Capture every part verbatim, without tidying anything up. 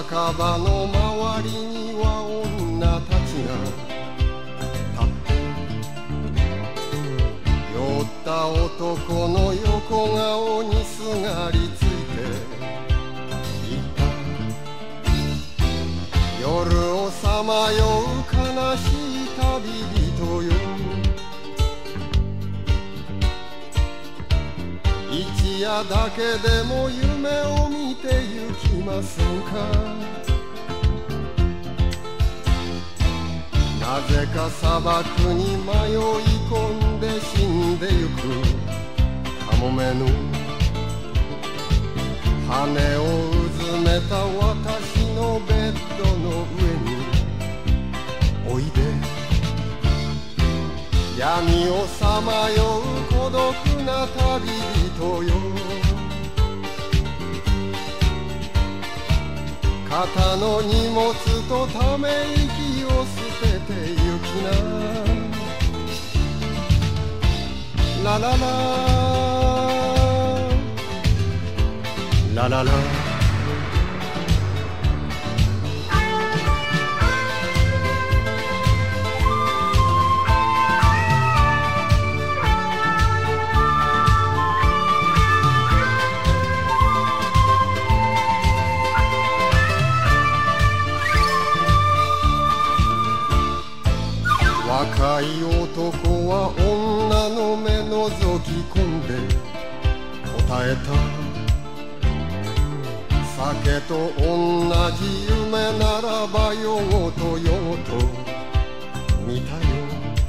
墓場の周りには女たちが立って酔った男の横顔にすがりついていた。夜をさまよう悲しい旅人よ、一夜だけでも夢を見てゆきませんか。なぜか砂漠に迷い込んで死んでゆくカモメの羽をうずめた私のベッドの上においで。闇をさまよう孤独な旅人よ、肩の荷物とため息を捨ててゆきな。ララララララ若い男は女の目覗き込んで答えた。酒と同じ夢ならば夜ごと夜ごと見たよ。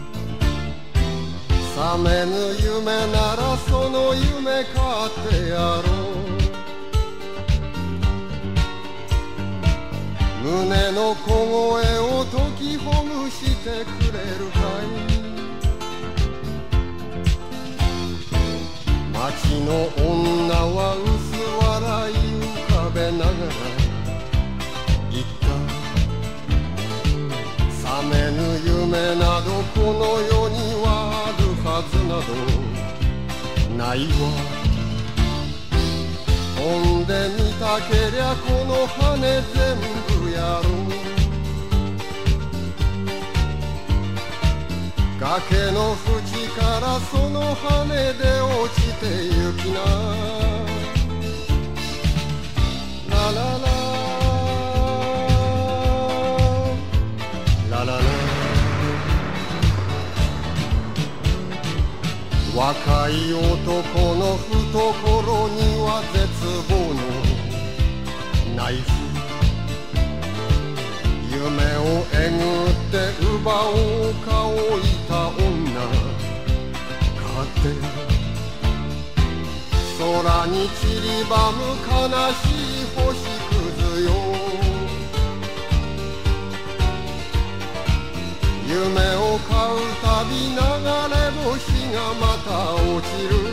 覚めぬ夢ならその夢買ってやろう。胸の小声を解きほぐしてくれるかい。街の女は薄笑い浮かべながら言った。覚めぬ夢などこの世にはあるはずなどないわ。飛んでみたけりゃこの羽全部やろう。崖の縁からその羽で落ちてゆきな。ララララララ。若い男の懐には絶望のナイフ。夢をえぐって奪おうか置いた女かって空に散りばむ悲しい星屑よ。夢を買うたび流れ星がまた落ちる。